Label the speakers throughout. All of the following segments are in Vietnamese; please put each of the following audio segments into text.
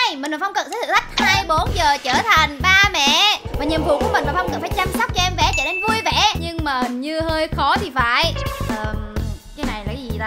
Speaker 1: nay mình và Phong Cận sẽ thử thách 24 giờ trở thành ba mẹ. Và nhiệm vụ của mình và Phong Cận phải chăm sóc cho em bé trở nên vui vẻ. Nhưng mà như hơi khó thì phải. Cái này là cái gì ta?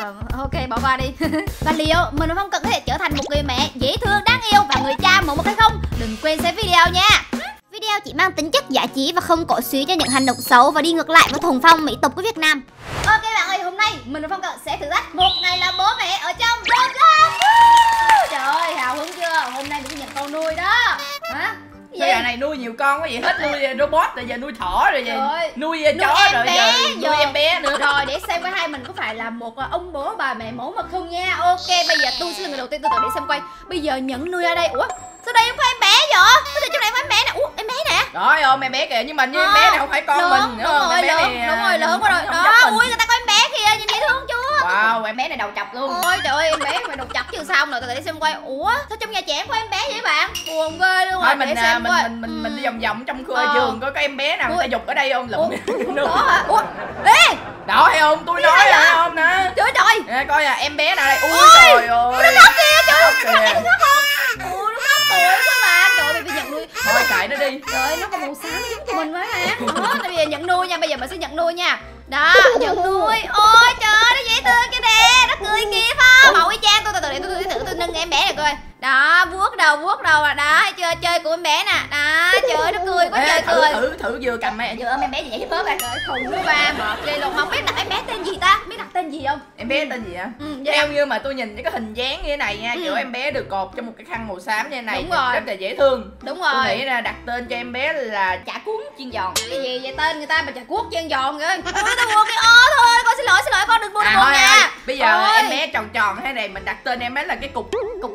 Speaker 1: Ok bỏ qua đi. Và liệu mình và Phong Cận có thể trở thành một người mẹ dễ thương, đáng yêu và người cha mẫu mực hay không? Đừng quên xem video nha. Video chỉ mang tính chất giải trí và không cổ suý cho những hành động xấu và đi ngược lại với thuần phong mỹ tục của Việt Nam. Ok bạn ơi, hôm nay mình và Phong Cận sẽ thử thách một ngày làm bố mẹ ở trong Roblox. Trời ơi, hào hứng chưa? Hôm nay mình nhận con nuôi đó. Hả?
Speaker 2: Sao giờ này nuôi nhiều con quá vậy? Hết nuôi robot rồi giờ nuôi thỏ rồi vậy. Nuôi chó rồi giờ nuôi em bé nữa.
Speaker 1: Rồi để xem coi hai mình có phải là một ông bố bà mẹ mẫu mực không nha. Ok, bây giờ tôi sẽ là người đầu tiên, tôi để xem quay. Bây giờ nhận nuôi ở đây. Ủa? Sao đây không có em bé vậy? Sao trong này có em bé nè? Ủa, em bé nè.
Speaker 2: Rồi ôm em bé kìa, nhưng mà như em bé này không phải con mình nữa.
Speaker 1: Đúng rồi, lớn quá rồi. Đó, ui người ta có em bé kìa, nhìn dễ thương chưa?
Speaker 2: Wow, em bé này đầu chọc luôn.
Speaker 1: Ôi trời ơi, em bé phải đầu chọc chứ sao nữa. Tôi để xem quay. Ủa, sao trong nhà trẻ có em bé vậy bạn? Buồn ghê luôn.
Speaker 2: Thôi mình đi vòng vòng trong giường có cái em bé nào người ta giục ở đây không lụm.
Speaker 1: Đó hả? Ủa? Ê!
Speaker 2: Đó thấy không? Tôi nói rồi không nè.
Speaker 1: Trời ơi.
Speaker 2: Nè coi em bé nào đây. Ui trời ơi.
Speaker 1: Nó khóc kìa, trời ơi. Nó khóc. Ui nó khóc tuổi quá bạn. Trời ơi, bây giờ nhận nuôi.
Speaker 2: Thôi kệ nó đi.
Speaker 1: Trời ơi, nó còn màu xám giống tụi mình quá hả? Đó, bây giờ nhận nuôi nha, bây giờ mình sẽ nhận nuôi nha. Đó, nhận nuôi. Ôi trời ơi, nó dễ thương kìa nè, nó cười kìa Phong. Màu y chang tôi, để tôi thử tôi nâng em bé này coi. Đó, vuốt đầu à. Đó, thấy chưa? Chơi của em bé nè. Đó, trời ơi, nó cười quá trời cười.
Speaker 2: Thử vừa cầm vừa ôm em bé vậy hết rồi.
Speaker 1: Trời khùng nó ba mệt ghê luôn. Không biết đặt em bé tên gì ta? Biết đặt tên gì không?
Speaker 2: Em bé tên gì hả? Theo như mà tôi nhìn cái hình dáng như thế này nha, kiểu em bé được cột trong một cái khăn màu xám như thế này.
Speaker 1: Đúng rồi.
Speaker 2: Rất là dễ thương.
Speaker 1: Đúng rồi.
Speaker 2: Tôi nghĩ là đặt tên cho em bé là chả cuốn chiên giòn.
Speaker 1: Cái gì vậy tên người ta mà chả cuốc chiên giòn kìa. Ôi tao buồn cái thôi, con xin lỗi con đừng buồn nha.
Speaker 2: Bây giờ em bé tròn tròn thế này mình đặt tên em bé là cái cục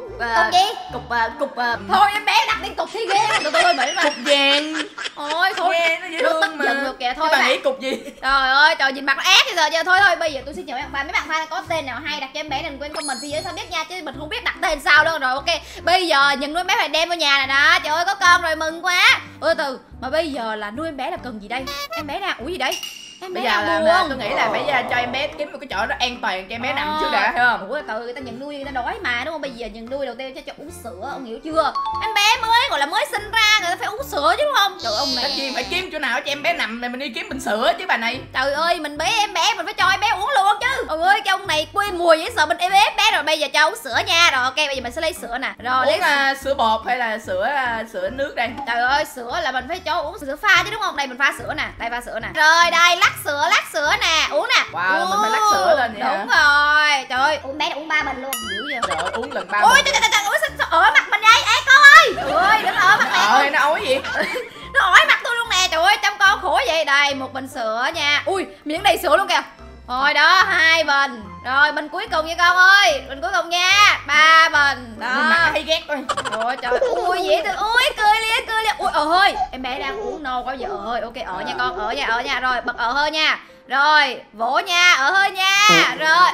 Speaker 1: gì?
Speaker 2: Cục
Speaker 1: thôi em bé đặt tên cục thi ghê tụi tôi mỹ mà.
Speaker 2: Cục vàng.
Speaker 1: Ôi thôi
Speaker 2: nghe nó dễ thương mà.
Speaker 1: giận được kìa thôi.
Speaker 2: Bạn nghĩ cục gì?
Speaker 1: Trời ơi trời, nhìn mặt nó ác bây giờ. Thôi bây giờ tôi xin chào mấy bạn fan có tên nào hay đặt cho em bé đừng quên comment phía dưới sao biết nha, chứ mình không biết đặt tên sao đâu. Rồi ok, bây giờ nhận nuôi em bé phải đem vào nhà này đó. Trời ơi có con rồi mừng quá. Từ mà bây giờ là nuôi em bé là cần gì đây? Em bé nào? Ủa gì đây? Em bé
Speaker 2: bây giờ là tôi nghĩ là phải cho em bé kiếm một cái chỗ nó an toàn cho em bé nằm trước đã, hiểu không?
Speaker 1: Ủa từ người ta nhận nuôi người ta đói mà đúng không? Bây giờ nhận nuôi đầu tiên cho uống sữa, ông hiểu chưa? Em bé mới gọi là mới sinh ra người ta phải uống sữa chứ đúng không? Trời ông này.
Speaker 2: Tất nhiên phải kiếm chỗ nào cho em bé nằm này mình đi kiếm bình sữa chứ bà này.
Speaker 1: Trời ơi mình bế em bé mình phải cho em bé uống luôn chứ. Trời ơi cái ông này quê mùi dễ sợ, mình em bé rồi. Bây giờ cho uống sữa nha. Rồi ok bây giờ mình sẽ lấy sữa nè. Rồi
Speaker 2: uống sữa bột hay là sữa nước đây? Trời
Speaker 1: ơi sữa là mình phải cho uống sữa pha chứ đúng không? Đây mình pha sữa nè, đây pha sữa nè. Rồi đây lắc sữa nè, uống nè.
Speaker 2: Wow, mình phải lắc sữa lên vậy hả?
Speaker 1: Đúng rồi. Trời ơi, uống bé đã uống 3 bình luôn. Dữ vậy.
Speaker 2: Trời ơi, uống lần 3
Speaker 1: bình. Ôi trời sao ở mặt mình vậy? Ê con ơi. Trời ơi, đừng ở mặt mẹ.
Speaker 2: Nó ói gì?
Speaker 1: Nó ói mặt tôi luôn nè. Trời ơi, chăm con khổ vậy. Đây, một bình sữa nha. Ui, miếng đầy sữa luôn kìa. Rồi đó, 2 bình. Rồi, bình cuối cùng nha con ơi. Bình cuối cùng nha. 3 bình. Đó.
Speaker 2: Mặt hay ghét thôi.
Speaker 1: Trời trời. Ui dễ thương. Ui cười liền. Ui ơi, em bé đang uống no quá giờ ơi. Ok ở nha con, ở nha. Rồi, bật ở hơi nha. Rồi, vỗ nha, ở hơi nha. Rồi.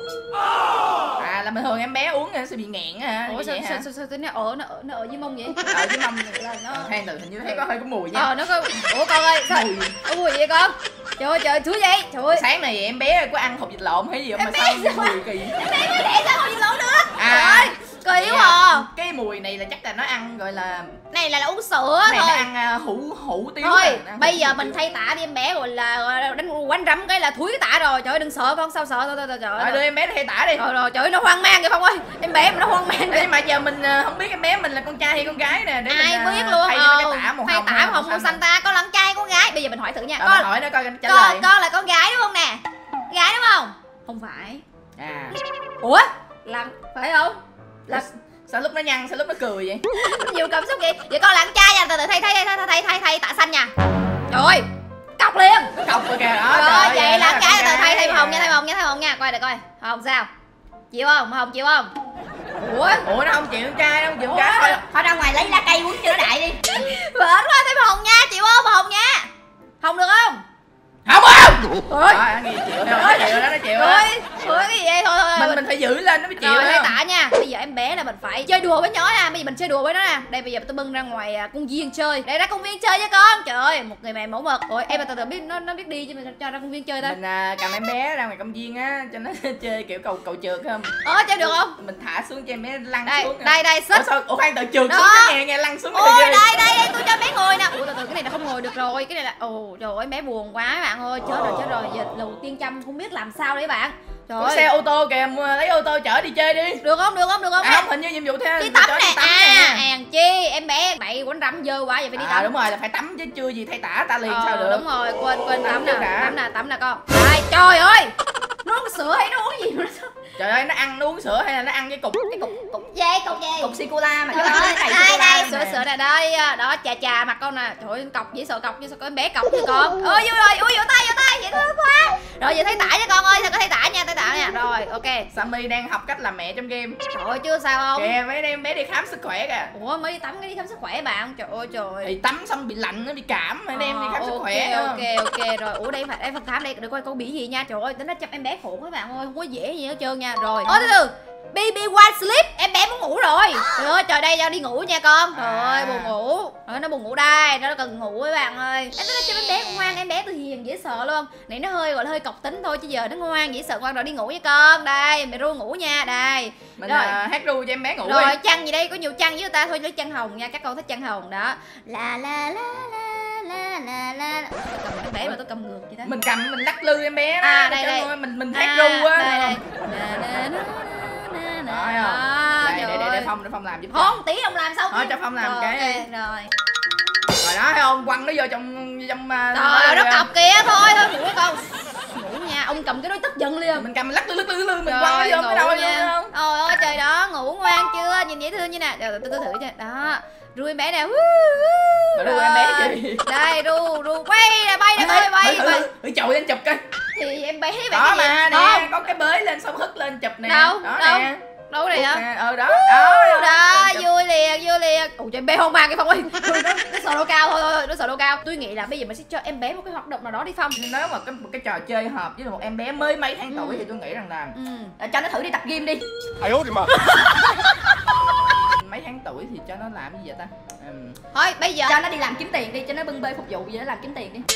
Speaker 2: Là bình thường em bé uống sẽ bị nghẹn hả?
Speaker 1: Ủa sao nó ở dưới mông vậy?
Speaker 2: Ở dưới mông là nó than từ hình như thấy có hơi có mùi nha.
Speaker 1: Nó có. Ủa con ơi, sao? Mùi vậy con? Trời thúi vậy. Trời ơi.
Speaker 2: Sáng này em bé có ăn hột vịt lộn hay gì không mà sao mùi kỳ.
Speaker 1: Em bé mới để sao hột vịt lộn được? Trời ơi, kỳ quá à.
Speaker 2: Cái mùi này là chắc là nó ăn gọi là
Speaker 1: này là uống sữa
Speaker 2: này
Speaker 1: thôi.
Speaker 2: Nó ăn hủ tiếu.
Speaker 1: Thôi, bây giờ mình thay tả đi em bé gọi là đánh quanh rắm cái là thúi cái tả rồi. Trời ơi đừng sợ con, sao sợ. Thôi trời ơi.
Speaker 2: Đưa em bé thay tả đi.
Speaker 1: Rồi trời ơi nó hoang mang kìa Phong ơi. Em bé mà nó hoang mang.
Speaker 2: Nhưng mà giờ mình không biết em bé mình là con trai hay con gái nè để
Speaker 1: ai
Speaker 2: mình
Speaker 1: biết luôn.
Speaker 2: thay cái tả màu hồng.
Speaker 1: Thay tả màu xanh ta, con là con trai con gái? Bây giờ mình hỏi thử nha.
Speaker 2: Con hỏi nó coi trả lời.
Speaker 1: Con là con gái đúng không nè? Gái đúng không? Không phải. Ủa? Là phải không? Là
Speaker 2: sao lúc nó nhăn, sao lúc nó cười vậy?
Speaker 1: Nhiều cảm xúc vậy. Vậy con là con trai nha, từ từ thay tạ xanh nha. Trời ơi, cọc liền.
Speaker 2: Cọc rồi kìa đó.
Speaker 1: Rồi vậy là cái từ thay màu hồng nha, coi được coi. Hồng sao? Chịu không? Hồng chịu không?
Speaker 2: Ủa nó không chịu con trai đâu, chịu con gái.
Speaker 3: Thôi ra ngoài lấy lá cây quấn cho nó đại đi.
Speaker 1: Bển quá, thêm hồng nha, chịu không? Hồng nha. Hồng được không?
Speaker 2: Không. Chịu đó, nó chịu đó.
Speaker 1: Ủa cái gì vậy? Thôi
Speaker 2: mình phải giữ lên nó mới chịu.
Speaker 1: Rồi thay tả nha. Bây giờ em bé là mình phải chơi đùa với nó nè. Bây giờ mình chơi đùa với nó nè. Đây bây giờ tôi bưng ra ngoài công viên chơi. Đây ra công viên chơi với con. Trời ơi, một người mẹ mẫu mực. Ủa em mà từ từ biết nó biết đi chứ mình cho ra công viên chơi ta.
Speaker 2: Mình cầm em bé ra ngoài công viên á cho nó chơi kiểu cầu trượt không?
Speaker 1: Chơi được không?
Speaker 2: Mình thả xuống cho em bé lăn xuống.
Speaker 1: Đây xích.
Speaker 2: Ủa khoan từ trượt xuống nghe lăn xuống.
Speaker 1: Ôi đây tôi cho bé ngồi nè. Ủa từ từ cái này là không ngồi được rồi. Cái này là trời ơi bé buồn quá các bạn ơi. Chết rồi. Giờ đầu tiên Trâm không biết làm sao đấy bạn. Trời ơi.
Speaker 2: Xe ô tô kìa, lấy ô tô chở đi chơi đi.
Speaker 1: Được không?
Speaker 2: Không, hình như nhiệm vụ theo
Speaker 1: đi tắm nè. Hèn chi em bé bậy quánh rắm dơ quá giờ phải đi tắm.
Speaker 2: Đúng rồi là phải tắm chứ chưa gì thay tả ta liền sao được.
Speaker 1: Đúng rồi, quên tắm nè con. Đây, trời ơi. Nó uống sữa hay nó uống gì nữa?
Speaker 2: Trời ơi, nó uống sữa hay là nó ăn cái cục
Speaker 1: gì?
Speaker 3: Cục sô-cô-la mà
Speaker 1: đây sữa nè đây. Đó chà mặt con nè. Trời ơi cọc dễ sợ có em bé cọc chứ con. Ôi vui rồi, ui vỗ tay vậy thương quá. Rồi giờ thấy tả cho con ơi, có thấy tả nha, Rồi, ok.
Speaker 2: Sammy đang học cách làm mẹ trong game.
Speaker 1: Trời ơi chưa sao không?
Speaker 2: Kìa mấy em bé đi khám sức khỏe kìa.
Speaker 1: Ủa mới đi tắm cái đi khám sức khỏe bạn. Trời ơi trời.
Speaker 2: Thì tắm xong bị lạnh nó bị cảm mà đem đi khám sức khỏe.
Speaker 1: Ok rồi. Ủa đây phần khám đây để coi con bị gì nha. Trời ơi tính nó chăm em bé khổ các bạn ơi, không có dễ gì hết trơn nha. Rồi. Từ Baby white sleep, em bé muốn ngủ rồi. Trời ơi trời đây cho đi ngủ nha con. Trời ơi buồn ngủ. Nó buồn ngủ đây, nó cần ngủ các bạn ơi. Em nói cho em bé ngoan, em bé tôi hiền dễ sợ luôn. Này nó hơi gọi là hơi cọc tính thôi chứ giờ nó ngoan dễ sợ. Ngoan rồi đi ngủ nha con. Đây, mẹ ru ngủ nha. Đây.
Speaker 2: Mình hát ru cho em bé ngủ.
Speaker 1: Rồi chăn gì đây, có nhiều chăn với người ta thôi lấy chăn hồng nha, các con thích chăn hồng đó. La cầm em bé mà tôi cầm ngược vậy đó.
Speaker 2: Mình lắc lư em bé đó.
Speaker 1: Đây.
Speaker 2: Mình hát ru á.
Speaker 1: Đây.
Speaker 2: Để Phong làm giúp.
Speaker 1: Không, tí ông làm xong.
Speaker 2: Thôi cho Phong làm cái.
Speaker 1: Rồi
Speaker 2: đó thấy không, quăng nó vô trong
Speaker 1: trời nó cọc kìa. Thôi ngủ với con. Ngủ nha, ông cầm cái đó tức giận liền.
Speaker 2: Mình cầm lắc lư mình quăng nó vô cái đôi luôn.
Speaker 1: Trời ơi trời đó, ngủ ngoan chưa? Nhìn dễ thương như nè. Rồi tôi thử cho. Đó. Ru em bé nè.
Speaker 2: Ru em bé gì?
Speaker 1: Đây ru bay nè bay.
Speaker 2: Thử chậu lên chụp coi.
Speaker 1: Thì em bé vậy
Speaker 2: đó mà nè, có cái bới lên xong hất lên chụp nè.
Speaker 1: Đâu
Speaker 2: nè.
Speaker 1: Đâu này hả?
Speaker 2: Đó
Speaker 1: vui liền. Ủa cho em bé không mang cái Phong ơi. Nó sợ độ cao thôi, nó sợ độ cao. Tôi nghĩ là bây giờ mình sẽ cho em bé một cái hoạt động nào đó đi Phong.
Speaker 2: Nếu mà một cái trò chơi hợp với một em bé mới mấy tháng tuổi thì tôi nghĩ rằng là
Speaker 3: cho nó thử đi tập gym đi.
Speaker 4: Ai ố thì mà.
Speaker 2: Mấy tháng tuổi thì cho nó làm gì vậy ta?
Speaker 1: Thôi bây giờ
Speaker 3: cho nó đi làm kiếm tiền đi, cho nó bưng bê phục vụ gì đó làm kiếm tiền đi.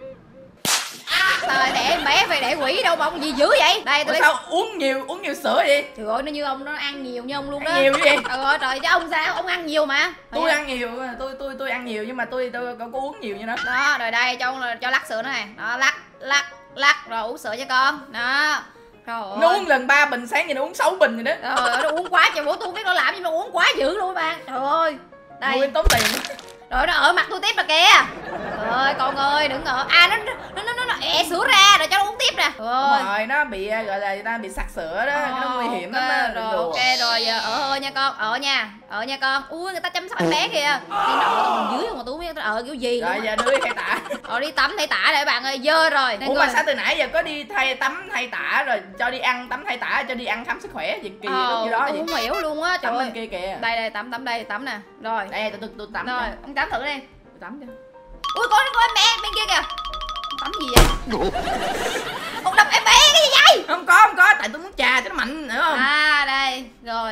Speaker 1: Trời để em bé phải để quỷ đâu mà ông gì dữ vậy? Đây tôi
Speaker 2: sao uống nhiều sữa vậy?
Speaker 1: Trời ơi nó như ông nó ăn nhiều như ông luôn đó.
Speaker 2: Nhiều vậy?
Speaker 1: Trời chứ ông sao? Ông ăn nhiều mà.
Speaker 2: Tôi ăn nhiều, tôi ăn nhiều nhưng mà tôi có uống nhiều như nó.
Speaker 1: Đó, rồi đây cho lắc sữa nữa này. Đó, lắc rồi uống sữa cho con. Đó.
Speaker 2: Nó uống lần 3 bình sáng thì nó uống 6 bình rồi đó.
Speaker 1: Rồi nó uống quá trời bố tôi không biết nó làm nhưng mà uống quá dữ luôn các bạn. Trời ơi. Đây.
Speaker 2: Nuôi tốn tiền.
Speaker 1: Rồi nó ở mặt tôi tiếp rồi kìa. Trời ơi con ơi đừng ở. Nó ẹ sữa ra rồi cho nó uống tiếp nè.
Speaker 2: Rồi nó bị gọi là người ta bị sặc sữa đó, nó nguy hiểm lắm á.
Speaker 1: Rồi ok rồi giờ ở nha con, ở nha con. Ui người ta chăm sóc em bé kìa. Đi nọ tôi dưới mà tôi biết nó kiểu gì.
Speaker 2: Rồi giờ đưa đi thay tả.
Speaker 1: Rồi đi tắm thay tả đây bạn ơi, dơ rồi.
Speaker 2: Ủa mà sao từ nãy giờ có đi tắm thay tả rồi cho đi ăn tắm thay tả cho đi ăn khám sức khỏe gì kỳ đó gì.
Speaker 1: Không hiểu luôn á. Trời ơi.
Speaker 2: Kia kìa.
Speaker 1: Đây tắm nè. Rồi.
Speaker 2: Đây tôi tắm.
Speaker 1: Rồi, ông tắm thử đi.
Speaker 2: Tôi tắm cho.
Speaker 1: Ui có em bé bên kia kìa. Tắm gì vậy? Ông đập em bé cái gì vậy?
Speaker 2: Không có, tại tôi muốn trà cho nó mạnh, hiểu không?
Speaker 1: Đây, rồi.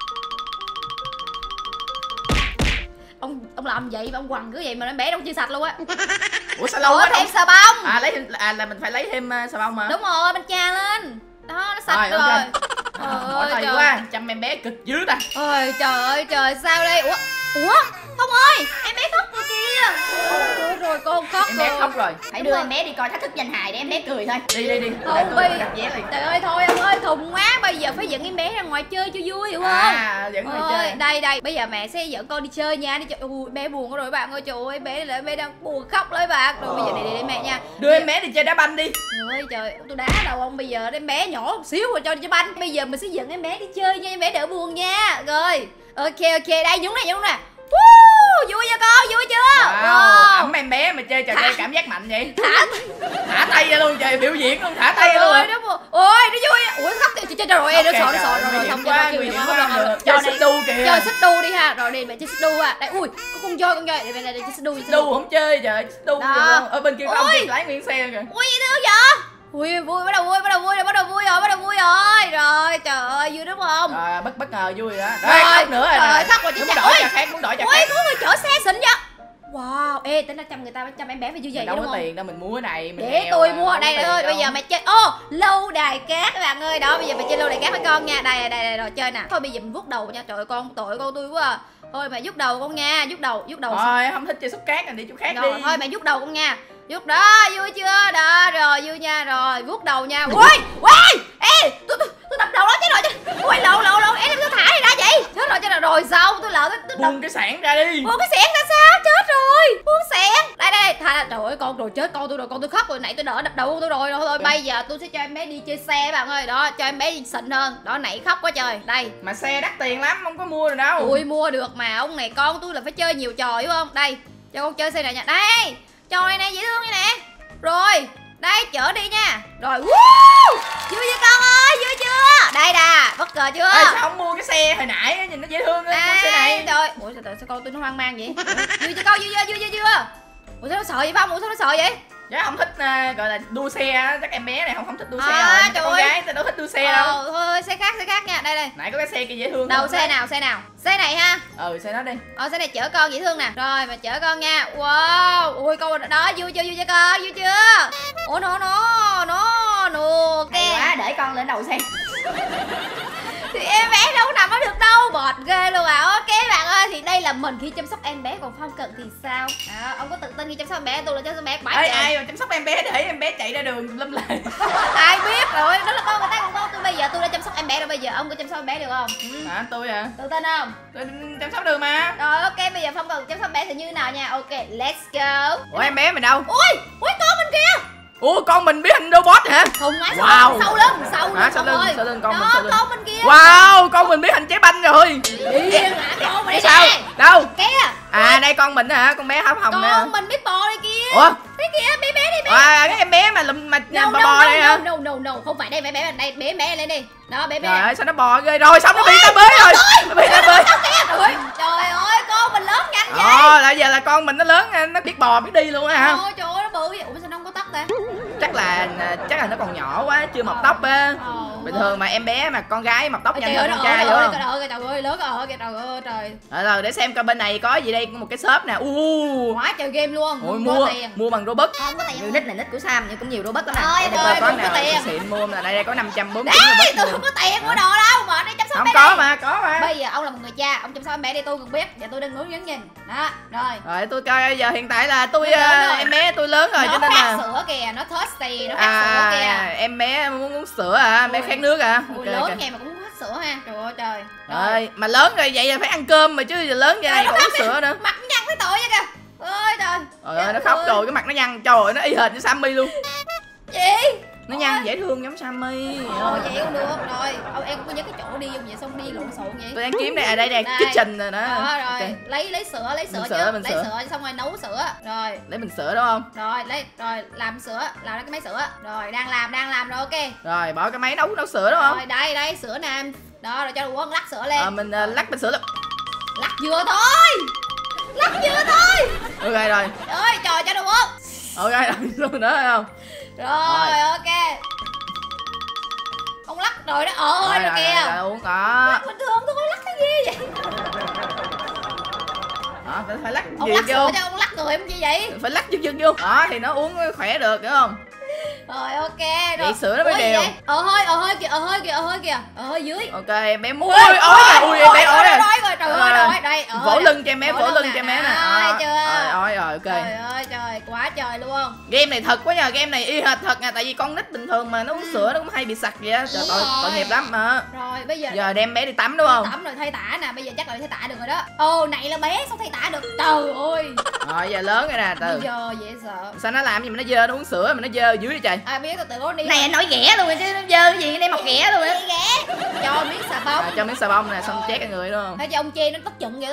Speaker 1: Ông làm vậy mà ông quằn cứ vậy mà em bé đâu chưa sạch luôn á.
Speaker 2: Ủa sao lâu quá
Speaker 1: thêm xà bông.
Speaker 2: Là mình phải lấy thêm xà bông mà.
Speaker 1: Đúng rồi, mình chà lên. Đó nó sạch rồi.
Speaker 2: Hỏi thầy quá, chăm em bé cực dữ ta.
Speaker 1: Ôi trời sao đây? Ủa Phong ơi, em bé khóc rồi kìa. Rồi con khóc
Speaker 2: em bé khóc rồi.
Speaker 3: Phải đưa em bé đi coi Thách Thức Danh Hài để em bé cười thôi.
Speaker 2: Đi.
Speaker 1: Không bây trời ơi thôi ông ơi thùng quá, bây giờ phải dẫn em bé ra ngoài chơi cho vui hiểu không?
Speaker 2: Dẫn ngoài chơi.
Speaker 1: Đây bây giờ mẹ sẽ dẫn con đi chơi nha, đi chơi. Bé buồn rồi bạn ơi, trời ơi em bé đang buồn khóc lấy bạn. Rồi bây giờ để mẹ nha.
Speaker 2: Đưa em bé đi chơi đá banh đi.
Speaker 1: Trời tôi đá đâu ông, bây giờ em bé nhỏ một xíu rồi cho đi chơi banh. Bây giờ mình sẽ dẫn em bé đi chơi nha, em bé đỡ buồn nha. Rồi. Ok đây nhúng nè. Vui cho con, vui chưa?
Speaker 2: Ấm em bé mà chơi trò chơi cảm giác mạnh vậy. Thả tay ra luôn, trời biểu diễn luôn, thả tay ra luôn.
Speaker 1: Ôi nó vui. Ủa khóc trời rồi, nó sợ rồi không cho
Speaker 2: chơi xích đu kìa.
Speaker 1: Chơi xích đu đi ha. Rồi đi mẹ chơi xích đu à. Đây ui, có con voi để mẹ chơi xích đu.
Speaker 2: Xích đu không chơi trời, xích đu ở bên kia có ông lái nguyên xe kìa.
Speaker 1: Ui gì nữa vậy? Ui vui, bắt đầu vui rồi. Rồi trời ơi vui đúng không?
Speaker 2: Rồi bất ngờ vui rồi đó. Đây khóc nữa rồi.
Speaker 1: Rồi khóc rồi chứ.
Speaker 2: Muốn đổi trò khác, muốn đổi trò khác.
Speaker 1: Ui có người chở xe xịn vậy. Wow, ê tính ra người ta chăm em bé phải như vậy
Speaker 2: đâu
Speaker 1: đúng
Speaker 2: có
Speaker 1: không?
Speaker 2: tiền đâu, mình mua cái này mình
Speaker 1: để
Speaker 2: nghèo
Speaker 1: tôi
Speaker 2: mà,
Speaker 1: mua đây ơi. Bây giờ mày chơi lâu đài cát các bạn ơi. Đó bây giờ mày chơi lâu đài cát với con nha. Đây rồi chơi nè. Thôi bây giờ mình vuốt đầu nha. Trời ơi con tội con tôi quá à. Thôi mày vuốt đầu con nha, vuốt đầu.
Speaker 2: Thôi không thích chơi xúc cát rồi đi chỗ khác
Speaker 1: rồi,
Speaker 2: đi.
Speaker 1: thôi mày vuốt đầu con nha. Vuốt đó, vui chưa? Đó rồi vui nha. Rồi vuốt đầu nha. Ui ê tôi đập đầu nó chết rồi. Ui lộn em tôi thả đi ra vậy. Chết rồi rồi sao tôi lỡ tôi
Speaker 2: buông cái xẻng ra đi.
Speaker 1: Buông cái xẻng ra sao? Chết rồi. Buông xẻng. Đây thả. Trời ơi con rồi chết con tôi rồi, con tôi khóc rồi, nãy tôi đỡ đập đầu con tôi rồi. Thôi bây giờ tôi sẽ cho em bé đi chơi xe bạn ơi. Đó cho em bé xịn hơn. Đó nãy khóc quá trời. Đây.
Speaker 2: Mà xe đắt tiền lắm, không có mua được đâu.
Speaker 1: Ui mua được mà ông này con tôi là phải chơi nhiều trò đúng không? Đây cho con chơi xe này nha. Đây trò này dễ thương như nè. Rồi đây chở đi nha. Rồi vui chưa con ơi, vui chưa? Đây nè bất ngờ chưa?
Speaker 2: Ê, sao không mua cái xe hồi nãy nhìn nó dễ thương á, mua xe này.
Speaker 1: Rồi ủa sao con tôi nó hoang mang vậy? Vui chưa con, vui chưa? Ủa sao nó sợ vậy Phong? Ủa sao nó sợ vậy?
Speaker 2: Dạ không thích gọi là đua xe á, chắc em bé này không thích đua xe rồi. Con gái tao đâu thích đua xe đâu.
Speaker 1: Thôi xe khác nha. Đây
Speaker 2: Nãy có cái xe kia dễ thương.
Speaker 1: đâu xe nào? Xe này ha.
Speaker 2: Xe đó đi.
Speaker 1: Xe này chở con dễ thương nè. Rồi mà chở con nha. Wow ui con đó vui chưa con, vui chưa? Ủa nó
Speaker 3: Hay quá, để con lên đầu xe.
Speaker 1: thì em bé đâu có nằm ở được đâu, bọt ghê luôn à. Ok bạn ơi, thì đây là mình khi chăm sóc em bé, còn Phong Cận thì sao? Ông có tự tin khi chăm sóc em bé? Tôi là chăm sóc em bé bãi
Speaker 2: ai mà chăm sóc em bé để em bé chạy ra đường lâm lề.
Speaker 1: ai biết rồi, đó là con người ta, còn con tôi bây giờ tôi đã chăm sóc em bé rồi, bây giờ ông có chăm sóc em bé được không?
Speaker 2: Tôi à?
Speaker 1: Tự tin không?
Speaker 2: Tôi chăm sóc được mà.
Speaker 1: Rồi ok, bây giờ Phong Cận chăm sóc bé thì như thế nào nha. Ok let's go.
Speaker 2: Ủa em bé mày đâu?
Speaker 1: Ui con mình kìa.
Speaker 2: Ủa con mình biến thành robot hả?
Speaker 1: Không má,
Speaker 2: wow.
Speaker 1: sau lưng con
Speaker 2: mình.
Speaker 1: Con mình kia.
Speaker 2: Wow, con mình biến thành trái banh rồi.
Speaker 1: Điên hả? Con mình
Speaker 2: sao? Đâu?
Speaker 1: Kia.
Speaker 2: Đây con mình hả? Con bé hồng nè.
Speaker 1: Con mình biết bò đây kia.
Speaker 2: Ủa?
Speaker 1: Thế kia, bé đi bé.
Speaker 2: Cái em bé mà bò đây hả?
Speaker 1: No, không phải đây, bé lên đi. Đó bé.
Speaker 2: Trời ơi sao nó bò ghê rồi, xong nó bị ta bới rồi. Nó bị ta bới.
Speaker 1: Trời ơi, con mình lớn nhanh vậy.
Speaker 2: Lại giờ là con mình nó lớn, nó biết bò biết đi luôn á hả?
Speaker 1: Trời ơi nó bự vậy. Ủa sao nó không có tóc ta?
Speaker 2: Chắc là nó còn nhỏ quá, chưa mọc tóc á. Bình thường mà em bé mà con gái mọc tóc nhanh hơn con trai rồi.
Speaker 1: Trời ơi lớn rồi kìa, trời ơi trời.
Speaker 2: Rồi để xem coi bên này có gì đây, một cái shop nè.
Speaker 1: Quá trời game luôn.
Speaker 2: Ôi mua bằng robot.
Speaker 1: Không có tiền.
Speaker 3: Nick này nick của Sam nhưng cũng nhiều robot lắm nè.
Speaker 1: Ơi
Speaker 2: có
Speaker 1: không có
Speaker 2: nào
Speaker 1: tiền.
Speaker 2: xịn mua là đây có 549
Speaker 1: Đấy, tôi không có tiền mua đồ đâu mà đi chăm sóc
Speaker 2: không
Speaker 1: bé
Speaker 2: có
Speaker 1: này.
Speaker 2: có mà.
Speaker 1: Bây giờ ông là một người cha, ông chăm sóc em bé đi, tôi cần biết và tôi đang hướng dẫn nhìn. Đó,
Speaker 2: Rồi tôi coi giờ hiện tại là tôi em bé tôi lớn rồi
Speaker 1: nó
Speaker 2: cho nên là
Speaker 1: sữa kìa, nó thirsty, nó khát sữa kìa.
Speaker 2: em bé muốn uống sữa à, em bé khát nước à.
Speaker 1: Ui, lớn ngày mà cũng khát sữa ha. Trời ơi trời.
Speaker 2: Rồi mà lớn rồi vậy là phải ăn cơm mà chứ, giờ lớn vậy này còn uống sữa nữa.
Speaker 1: Mặt nhăn thấy tội vậy kìa. Ôi trời.
Speaker 2: Trời ơi nó khóc rồi, cái mặt nó nhăn, trời ơi nó y hệt như Sammy luôn.
Speaker 1: Gì?
Speaker 2: Nó nhăn dễ thương giống Sammy.
Speaker 1: Vậy cũng được. Rồi em có nhớ cái chỗ đi không vậy, xong đi lộn xộn vậy.
Speaker 2: Tôi đang kiếm đây, đây kitchen rồi đó.
Speaker 1: Rồi
Speaker 2: okay.
Speaker 1: lấy sữa xong rồi nấu sữa. Rồi
Speaker 2: lấy bình sữa đúng không?
Speaker 1: Rồi làm sữa, làm cái máy sữa. Rồi đang làm rồi ok.
Speaker 2: Rồi bỏ cái máy nấu sữa đúng không?
Speaker 1: Rồi đây sữa nè. Đó rồi cho uống lắc sữa lên.
Speaker 2: Mình lắc bình sữa lên.
Speaker 1: Lắc vừa thôi.
Speaker 2: Ok rồi.
Speaker 1: Ơi trời cho đồ uống.
Speaker 2: Ok rồi luôn nữa không?
Speaker 1: Rồi ok. Ông lắc rồi đó ơi rồi kìa.
Speaker 2: Rồi uống đó.
Speaker 1: Lắc bình thường tôi không lắc cái gì vậy.
Speaker 2: Đó phải lắc
Speaker 1: ông lắc sữa cho ông lắc người em gì vậy?
Speaker 2: Phải lắc giật vô. Đó thì nó uống khỏe được đúng không?
Speaker 1: Rồi ok rồi.
Speaker 2: Vậy sữa nó mới đều.
Speaker 1: Hơi kìa. Hơi dưới.
Speaker 2: Ok em bé muốn. Ui em bé ơi.
Speaker 1: Trời ơi đây.
Speaker 2: Vỗ lưng cho em bé, vỗ lưng cho em bé nè. Rồi ok.
Speaker 1: Trời ơi trời, quá trời luôn.
Speaker 2: Game này thật quá nhờ, game này y hệt thật nha, tại vì con nít bình thường mà nó uống sữa nó cũng hay bị sặc vậy á. Trời tội nghiệp lắm mà.
Speaker 1: Rồi bây giờ
Speaker 2: đem bé đi tắm đúng không?
Speaker 1: Tắm rồi thay tả nè, bây giờ chắc là thay tả được rồi đó. Này là bé sao thay tả được. Trời ơi.
Speaker 2: Rồi giờ lớn rồi nè, từ.
Speaker 1: Giờ dễ sợ.
Speaker 2: Sao nó làm gì mà nó dơ, nó uống sữa mà nó dơ dưới vậy trời.
Speaker 1: Ai biết từ nó đi.
Speaker 3: Này anh nói ghẻ luôn rồi chứ nó dơ cái gì đây mọc ghẻ luôn á.
Speaker 1: Ghẻ. Cho miếng xà bông.
Speaker 2: Cho miếng xà bông nè, xong chét cái người đúng không?
Speaker 1: Thấy cho ông Chi nó tức giận kìa.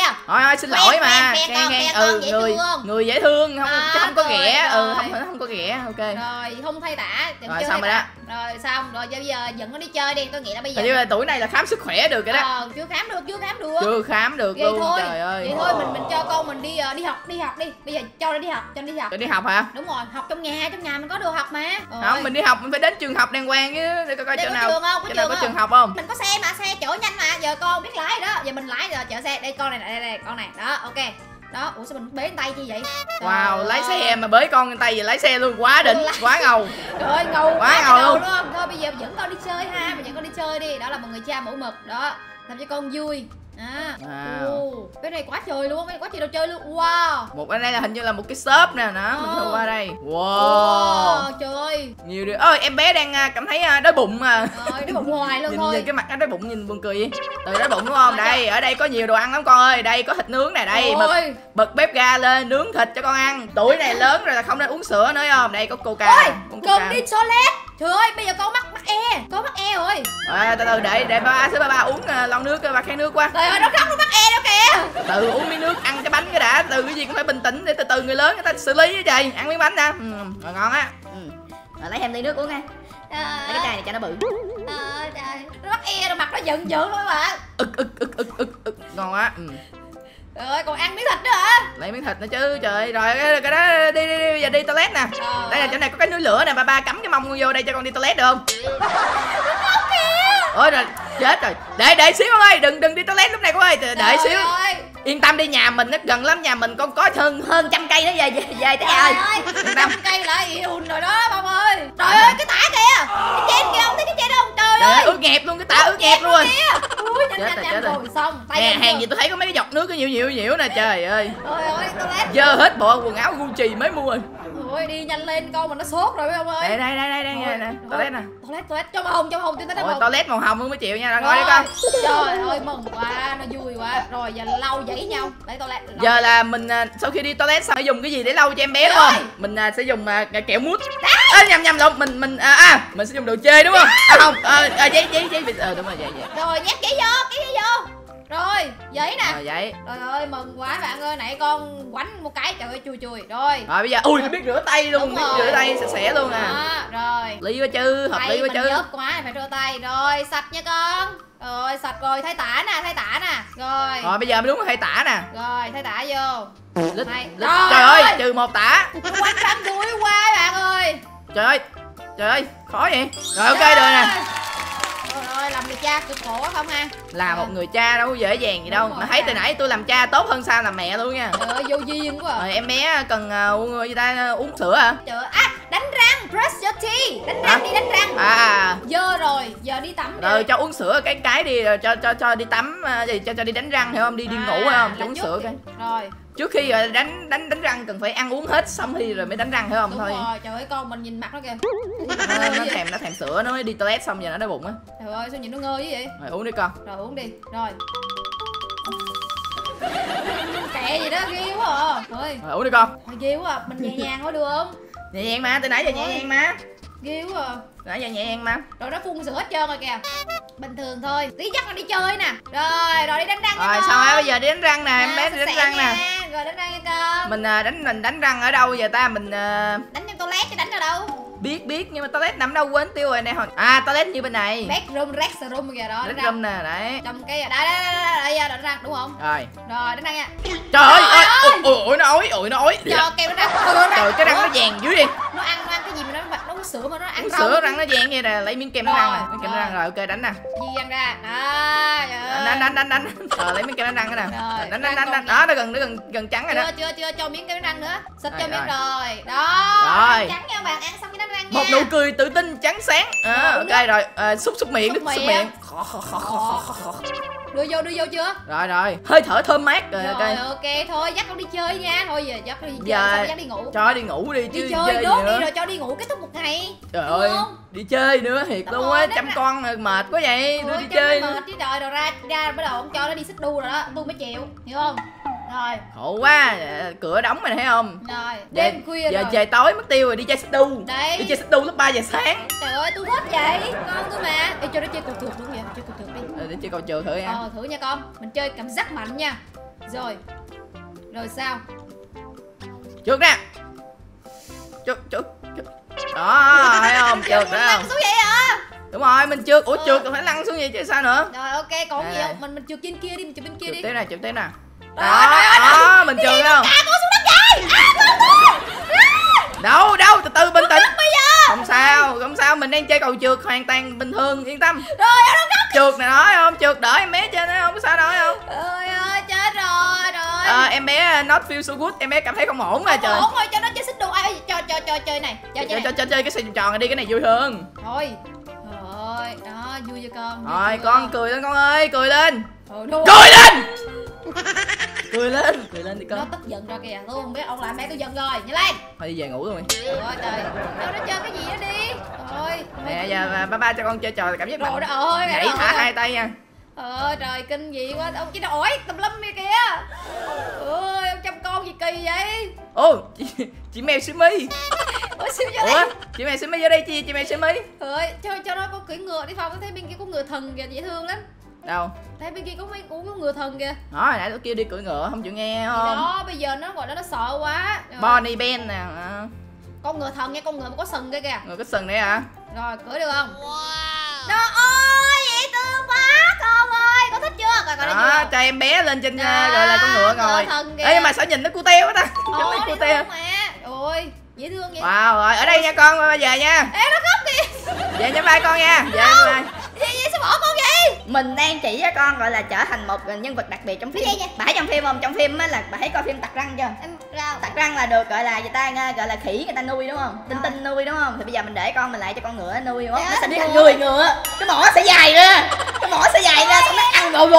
Speaker 1: à?
Speaker 2: Thôi xin lỗi mà. Người dễ thương không chứ không có ghẻ. Không có ghẻ. Ok.
Speaker 1: Rồi không thay tả.
Speaker 2: Rồi xong rồi đó.
Speaker 1: Rồi xong rồi bây giờ dẫn nó đi chơi đi. Tôi nghĩ là bây giờ.
Speaker 2: Nhưng mà tuổi này là khám sức khỏe được rồi đó.
Speaker 1: Chưa khám được.
Speaker 2: Chưa khám được luôn. Trời ơi.
Speaker 1: Vậy thôi mình cho con mình đi học đi. Bây giờ cho nó đi học,
Speaker 2: Cho đi học hả?
Speaker 1: Đúng rồi, học trong nhà mình có đồ học mà.
Speaker 2: Không, mình đi học mình phải đến trường học đàng hoàng chứ. Để coi chỗ nào. Có trường học không?
Speaker 1: Mình có xe mà, xe chở nhanh mà. Giờ con biết lái đó. Giờ mình lái rồi chở xe. Đây con này đây con này. Đó, ok. Đó, ủa sao mình bế tay chi vậy?
Speaker 2: Wow, lái xe mà bế con tay về lái xe luôn, quá đỉnh, quá ngầu.
Speaker 1: Trời ơi, ngầu
Speaker 2: quá ngầu luôn.
Speaker 1: Đúng không? Thôi bây giờ dẫn con đi chơi ha, mình dẫn con đi chơi đi. Đó là một người cha mẫu mực đó, làm cho con vui. Cái này quá trời luôn, cái này quá trời đồ chơi luôn. Wow.
Speaker 2: Một ở đây là hình như là một cái shop nè, đó, mình thử qua đây.
Speaker 1: Wow. Trời ơi.
Speaker 2: Nhiều điều. Ơi, em bé đang cảm thấy đói bụng mà.
Speaker 1: Đói bụng hoài luôn thôi.
Speaker 2: Nhìn cái mặt nó đói bụng nhìn buồn cười vậy. Từ đói bụng đúng không? Đây, ở đây có nhiều đồ ăn lắm con ơi. Đây có thịt nướng nè, đây bật bếp ga lên nướng thịt cho con ăn. Tuổi này lớn rồi là không nên uống sữa nữa không? Đây có coca.
Speaker 1: Con đi toilet. Trời ơi, bây giờ con mắc e. Con mắc e rồi.
Speaker 2: Từ từ để ba uống lon nước ba khát nước quá.
Speaker 1: Trời ơi, nó khóc nó mắc e đâu kìa.
Speaker 2: Từ uống miếng nước, ăn cái bánh cái đã. Từ cái gì cũng phải bình tĩnh để từ từ người lớn người ta xử lý chứ trời. Ăn miếng bánh nè. Rồi ngon á.
Speaker 3: Rồi lấy thêm ly nước uống ha. Lấy cái chai này cho nó bự.
Speaker 1: Trời, nó mắc e rồi, mặt nó giận thôi mà.
Speaker 2: Ngon á.
Speaker 1: Trời ơi, còn ăn miếng thịt nữa hả?
Speaker 2: Lấy miếng thịt nữa chứ, trời. Rồi cái đó đi bây giờ đi toilet nè. Đây là chỗ này có cái núi lửa nè, ba cắm cái mông vô đây cho con đi toilet được không? Ôi rồi, chết rồi. Để xíu con ơi, đừng đi toilet lúc này con ơi, để xíu. Yên tâm đi, nhà mình nó gần lắm, nhà mình con có hơn 100 cây nữa về tới ơi.
Speaker 1: 100 cây lại ùn rồi đó bông ơi. Trời ơi, cái tả kìa. Cái trên kia không thấy cái trên không? Trời ơi.
Speaker 2: Ướt nhẹp luôn, cái tả ướt nhẹp luôn.
Speaker 1: Ui, nhanh rồi xong.
Speaker 2: Nè, hàng gì tôi thấy có mấy cái giọt nước có nhiều nè, trời ơi.
Speaker 1: Trời ơi, toilet.
Speaker 2: Dơ hết bộ quần áo Gucci mới mua rồi.
Speaker 1: Ôi đi nhanh lên con mà nó sốt rồi ông ơi.
Speaker 2: Đây nè, toilet nè.
Speaker 1: Toilet cho màu hồng tôi thấy màu.
Speaker 2: Toilet màu hồng luôn mới chịu nha, ngồi đây con.
Speaker 1: Trời ơi mừng quá, nó vui quá. Rồi giờ lau giấy nhau. Để toilet.
Speaker 2: Giờ là mình sau khi đi toilet xong phải dùng cái gì để lau cho em bé đúng không? Mình sẽ dùng kẹo mút. Nhầm lộn, mình sẽ dùng đồ chơi đúng không? Không, giấy đúng rồi vậy.
Speaker 1: Rồi nhét giấy vô. Rồi, giấy nè.
Speaker 2: Rồi giấy.
Speaker 1: Trời ơi mừng quá bạn ơi, nãy con quánh một cái trời ơi chùi. Rồi
Speaker 2: bây giờ tôi biết rửa tay luôn, biết rửa tay sạch sẽ luôn nè.
Speaker 1: Rồi.
Speaker 2: Lý quá chứ, hợp lý quá chứ.
Speaker 1: Nhớt quá phải rửa tay. Rồi, sạch nha con. Rồi, sạch rồi, thay tả nè. Rồi
Speaker 2: bây giờ mới đúng thay tả nè.
Speaker 1: Rồi, thay tả vô.
Speaker 2: Lít. Trời ơi, trừ 1 tả.
Speaker 1: Quánh răng đuổi quá bạn ơi.
Speaker 2: Trời ơi, khó vậy. Rồi ok rồi nè.
Speaker 1: Trời ơi, làm người cha cực khổ không ha?
Speaker 2: Là một người cha đâu có dễ dàng gì đâu. Mà thấy từ nãy tôi làm cha tốt hơn sao làm mẹ luôn nha.
Speaker 1: Trời ơi, vô duyên quá.
Speaker 2: Rồi em bé cần uống sữa hả?
Speaker 1: Trời ơi, đánh răng, brush your teeth. Đánh răng đi, đánh răng. Dơ rồi, giờ đi tắm đi.
Speaker 2: Rồi cho uống sữa cái đi, rồi cho đi tắm, cho đi đánh răng hiểu không? Đi ngủ phải không? Cho uống sữa cái.
Speaker 1: Rồi.
Speaker 2: Trước khi đánh răng cần phải ăn uống hết xong thì rồi mới đánh răng hiểu không?
Speaker 1: Đúng
Speaker 2: thôi.
Speaker 1: Rồi, trời ơi con mình nhìn mặt nó kìa.
Speaker 2: Nó thèm sữa, nó mới đi toilet xong giờ nó đói bụng á.
Speaker 1: Trời ơi sao nhìn nó ngơ như vậy?
Speaker 2: Rồi uống đi con.
Speaker 1: Rồi uống đi. Rồi. Kệ gì đó ghê quá à. Rồi
Speaker 2: uống đi con.
Speaker 1: Ghê quá à, mình nhẹ nhàng thôi được không?
Speaker 2: Nhẹ nhàng mà, từ nãy giờ nhẹ nhàng mà.
Speaker 1: Ghê quá à.
Speaker 2: Nãy giờ nhẹ nhàng mà.
Speaker 1: Rồi nó phun sữa hết trơn rồi kìa. Bình thường thôi. Tí chắc nó đi chơi nè. Rồi đi đánh răng.
Speaker 2: Rồi xong rồi bây giờ đi đánh răng nè, em bé đi đánh răng nè.
Speaker 1: Rồi đánh răng nha con.
Speaker 2: Mình đánh răng ở đâu giờ ta? Mình
Speaker 1: đánh trong toilet chứ đánh ở đâu?
Speaker 2: Biết nhưng mà toilet nằm đâu quên tiêu rồi nè. Toilet như bên này.
Speaker 1: Restroom kìa đó.
Speaker 2: Restroom nè, đấy.
Speaker 1: Trong cái đây đánh răng đúng không?
Speaker 2: Rồi
Speaker 1: đánh răng nha.
Speaker 2: Trời ơi, ôi nó ói.
Speaker 1: Cho kêu nó răng.
Speaker 2: Trời cái răng nó vàng dữ đi.
Speaker 1: Nó ăn cái gì mà nó uống sữa mà nó ăn
Speaker 2: rau. Sữa răng nó vàng vậy nè, lấy miếng kem đánh răng nè, miếng kem đánh răng rồi ok đánh nè.
Speaker 1: Gì ăn ra.
Speaker 2: Đánh. Rồi lấy miếng kem đánh răng nè. Đánh. Đó nó gần trắng rồi đó.
Speaker 1: Chưa cho miếng kem đánh răng nữa. Xịt cho miếng rồi. Đó. Trắng nha bạn, ăn xong cái đánh răng nha.
Speaker 2: Một nụ cười tự tin trắng sáng. Ok rồi, xúc miệng.
Speaker 1: Đưa vô chưa?
Speaker 2: Rồi, hơi thở thơm mát rồi.
Speaker 1: Ok thôi, dắt con đi chơi nha. Thôi giờ dắt đi chơi xong dắt đi ngủ.
Speaker 2: Cho đi ngủ đi chứ.
Speaker 1: Đi chơi đốt đi rồi cho đi ngủ kết thúc một ngày.
Speaker 2: Trời ơi, đi chơi nữa thiệt luôn á, chăm con mệt quá vậy. Đưa đi chơi.
Speaker 1: Mệt chứ trời, rồi ra bắt đầu ông cho nó đi xích đu rồi đó, tôi mới chịu, hiểu không? Rồi.
Speaker 2: Khổ quá, cửa đóng mày thấy không?
Speaker 1: Rồi, đêm khuya
Speaker 2: giờ
Speaker 1: rồi.
Speaker 2: trời tối mất tiêu rồi đi chơi xích đu.
Speaker 1: Đấy.
Speaker 2: Đi chơi xích đu lúc 3 giờ sáng.
Speaker 1: Trời ơi, tôi thích vậy, con tôi mà. Ê cho nó chơi cầu trượt luôn vậy, chơi cầu trượt đi.
Speaker 2: Để chơi cầu trượt thử nha.
Speaker 1: Thử nha con, mình chơi cảm giác mạnh nha. Rồi sao?
Speaker 2: Trượt nè. Trượt. Đó, thấy không? Trượt đó không?
Speaker 1: Xuống vậy hả?
Speaker 2: Đúng rồi, mình trượt. Ủa trượt phải lăn xuống vậy chứ sao nữa.
Speaker 1: Rồi ok, còn gì không? Mình trượt trên kia đi, mình trượt bên kia đi.
Speaker 2: Trượt tí nè. Đó, mình trượt không?
Speaker 1: À, con xuống đất rồi.
Speaker 2: Đâu, từ từ bình tĩnh. Không sao, mình đang chơi cầu trượt hoàn toàn bình thường, yên tâm.
Speaker 1: Rồi, ở đâu đất.
Speaker 2: Trượt này nói không? Trượt đỡ em bé trên đó không có sao đâu không?
Speaker 1: Ơi ơi, chết rồi.
Speaker 2: Em bé not feel so good, em bé cảm thấy không ổn rồi trời.
Speaker 1: Ổn rồi, cho nó chơi xích đu. Ai chơi này.
Speaker 2: Chơi cái xe tròn này đi, cái này vui hơn.
Speaker 1: Thôi. Rồi, đó, vui cho con.
Speaker 2: Rồi, con cười lên con ơi, cười lên. Cười lên đi con.
Speaker 1: Nó tức giận ra kìa, tôi không biết ông làm bé tôi giận rồi, nhanh lên.
Speaker 2: Thôi đi về ngủ rồi.
Speaker 1: Trời cho nó chơi cái gì đó đi. Thôi.
Speaker 2: Nè giờ ba cho con chơi trò cảm giác
Speaker 1: Rồi ơi,
Speaker 2: nhảy thả hai tay nha.
Speaker 1: Trời kinh dị quá, ông chỉ ổi tùm lum kia kìa. Ôi, ông chăm con gì kỳ vậy?
Speaker 2: Ô, chị mèo Simi.
Speaker 1: Ủa siêu vô đây.
Speaker 2: Chị mèo Simi vô đây chị mèo Simi.
Speaker 1: Ơi, cho nó có cưỡi ngựa đi Phong, tôi thấy bên kia có ngựa thần kìa, dễ thương lắm.
Speaker 2: Đâu?
Speaker 1: Thấy bên kia có mấy có ngựa thần kìa.
Speaker 2: Đó, nãy tôi kêu đi cưỡi ngựa không chịu nghe không?
Speaker 1: Đó, bây giờ nó gọi là nó sợ quá.
Speaker 2: Bonnie Ben nè.
Speaker 1: Con ngựa thần nha, con ngựa mà có sừng kia kìa.
Speaker 2: Ngựa có sừng đấy hả?
Speaker 1: Rồi, cưỡi được không? Wow. Trời ơi, dễ thương quá con ơi, con thích chưa? Coi
Speaker 2: đó, cho em bé lên trên gọi là con ngựa ngồi. Ê mà sao nhìn nó cute quá ta?
Speaker 1: Cute. Ôi, dễ thương vậy.
Speaker 2: Wow, rồi ở đây nha con, về nha.
Speaker 1: Ê, nó khóc kìa.
Speaker 2: Về nha bye con nha. Về bye.
Speaker 1: Gì sao bỏ con vậy?
Speaker 3: Mình đang chỉ cho con gọi là trở thành một nhân vật đặc biệt trong phim. Bà thấy trong phim không? Trong phim á là bà thấy coi phim Tặc Răng chưa? Tặc Răng là được gọi là người ta gọi là khỉ người ta nuôi đúng không? Tinh nuôi đúng không? Thì bây giờ mình để con mình lại cho con ngựa nuôi đúng không? Nó sẽ đi thành người ngựa. Cái mỏ sẽ dài ra. Xong nó ăn rồi.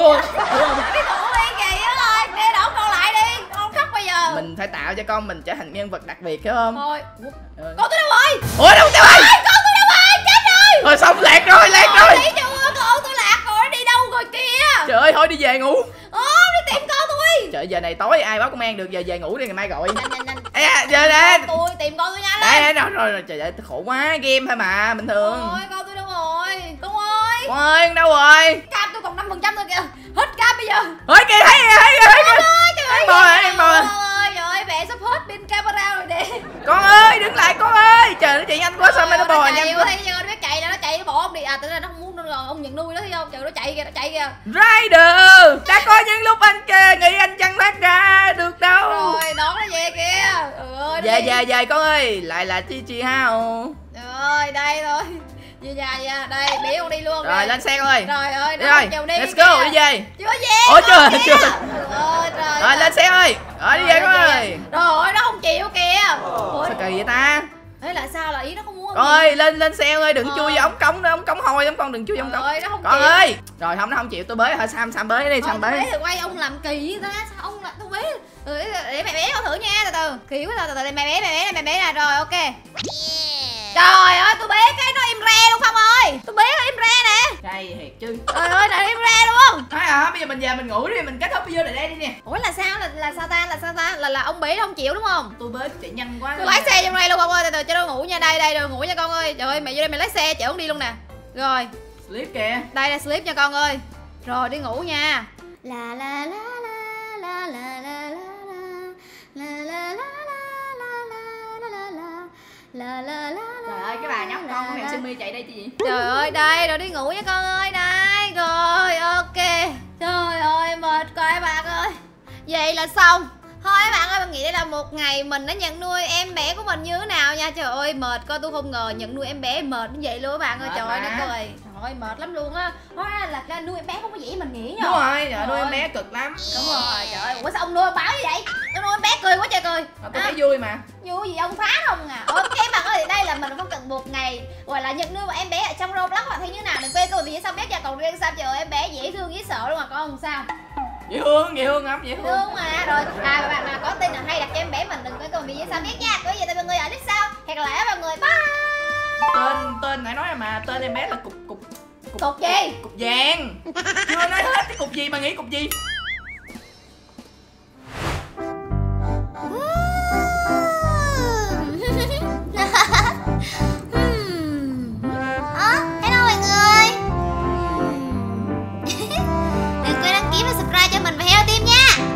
Speaker 1: Cái bộ đi kìa rồi, để đổ con lại đi. Con khóc bây giờ.
Speaker 2: Mình phải tạo cho con mình trở thành nhân vật đặc biệt phải không?
Speaker 1: Thôi. Con tôi đâu rồi?
Speaker 2: Ủa đâu rồi?
Speaker 1: Con tôi đâu rồi? Chết rồi.
Speaker 2: Thôi xong lạc rồi.
Speaker 1: Đi chưa? Con tôi lạc rồi, nó đi đâu rồi kìa?
Speaker 2: Trời ơi thôi đi về ngủ.
Speaker 1: Đi tìm con tôi.
Speaker 2: Trời giờ này tối ai báo công an được, giờ về ngủ đi ngày mai gọi.
Speaker 1: Nhanh.
Speaker 2: Ê giờ nè.
Speaker 1: Tôi tìm con tôi nha.
Speaker 2: Đây rồi trời ơi khổ quá, game thôi mà bình thường.
Speaker 1: Ôi con tôi đâu rồi? Con ơi.
Speaker 2: Con ơi đâu rồi?
Speaker 1: Cam tôi còn 5% thôi kìa. Hết cam bây giờ.
Speaker 2: Ôi kìa thấy kìa.
Speaker 1: Trời ơi. Trời ơi mẹ sắp hết pin camera rồi nè.
Speaker 2: Con ơi đứng lại con ơi. Trời nó chạy nhanh quá sao nó bò nhanh quá.
Speaker 1: Thấy chưa, nó biết chạy là nó chạy nó bỏ ông đi. À tự ra nó không muốn nữa rồi, ông nhận nuôi nó thấy không? Trời nó chạy kìa.
Speaker 2: Rider đã có những lúc anh nghĩ anh chẳng thoát ra được đâu.
Speaker 1: Rồi đón nó về kìa.
Speaker 2: Về con ơi, lại là Chi Hao.
Speaker 1: Rồi đây thôi. Về nhà đây, để con đi luôn.
Speaker 2: Rồi lên xe con ơi.
Speaker 1: Rồi ơi,
Speaker 2: đi rồi. Let's go đi về.
Speaker 1: Chưa về.
Speaker 2: Ủa chưa.
Speaker 1: Rồi
Speaker 2: lên xe ơi. Rồi đi về con ơi.
Speaker 1: Rồi nó không chịu kìa.
Speaker 2: Sao kỳ vậy ta?
Speaker 1: Thế là sao, là ý nó không muốn.
Speaker 2: Con ơi lên xe ơi, đừng chui vào ống cống nữa, ống cống hôi lắm con, đừng chui vào ống cống. Con ơi. Rồi không nó không chịu, tôi bế hả? Sam bế đi, Sam bế.
Speaker 1: Bế thì quay ông làm kỳ vậy ta? Sao ông lại tôi bế? Để mẹ bé con thử nha, từ kỳ quá, từ mẹ bé nè, rồi ok. Trời ơi tôi bế cái nó im re luôn Phong ơi. Tôi bế nó im re nè.
Speaker 2: Cay thiệt chứ.
Speaker 1: Trời ơi này im re luôn không?
Speaker 2: Thôi hả? Bây giờ mình về mình ngủ đi, mình kết thúc video này đây đi nè.
Speaker 1: Ủa là sao, là sao ta? Là ông bế nó không chịu đúng không?
Speaker 2: Tôi bế chạy nhanh quá.
Speaker 1: Tôi lái xe trong đây luôn Phong ơi, từ cho nó ngủ nha. Đây rồi ngủ nha con ơi. Trời ơi mẹ vô đây mày lái xe chở con đi luôn nè. Rồi.
Speaker 2: Sleep kìa.
Speaker 1: Đây là sleep nha con ơi. Rồi đi ngủ nha.
Speaker 2: Trời ơi cái bà nhóc con của mèo Simi chạy đây chứ gì.
Speaker 1: Trời ơi đây rồi đi ngủ nha con ơi. Đây rồi ok. Trời ơi mệt quá bạn ơi. Vậy là xong. Thôi bạn ơi, bạn nghĩ đây là một ngày mình đã nhận nuôi em bé của mình như thế nào nha. Trời ơi mệt coi, tôi không ngờ nhận nuôi em bé mệt như vậy luôn các bạn ơi. Trời ơi nó cười. Trời ơi mệt lắm luôn á. Hóa ra là nuôi em bé không có dễ mình nghĩ nhờ.
Speaker 2: Đúng rồi, nuôi em bé cực lắm.
Speaker 1: Đúng rồi, trời ơi, ủa sao ông nuôi báo như vậy? Tôi nuôi em bé cười quá trời cười.
Speaker 2: Tôi thấy vui mà.
Speaker 1: Vui gì ông phá không à? Ok bạn ơi, đây là mình không cần một ngày gọi là nhận nuôi một em bé ở trong Roblox hoặc thấy như nào đừng quên comment phía sau bếp nha. Còn riêng sao trời ơi, em bé dễ thương dễ sợ luôn mà con không sao.
Speaker 2: Dễ thương lắm, dễ thương.
Speaker 1: Đúng mà. Rồi, bạn nào có tin nào hay đặt cho em bé mình đừng quên comment phía sau biết nha. Có gì tụi mọi người ở clip sau. Hẹn gặp lại mọi người. Bye.
Speaker 2: Tên nãy nói mà tên em bé là cục
Speaker 1: gì?
Speaker 2: Cục vàng. Chưa nói hết cái cục gì mà nghĩ cục gì?
Speaker 1: Hello mọi người. Đừng quên đăng ký và subscribe cho mình và Heo Team nha.